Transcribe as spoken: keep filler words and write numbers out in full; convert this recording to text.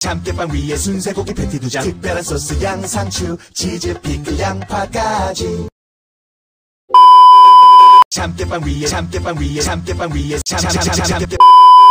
참깨빵 위에 순세고기 패티 두 장, 특별한 소스 양상추, 치즈, 피클, 양파까지. 참깨빵 위에 참깨빵 위에 참깨빵 위에 참참참 참깨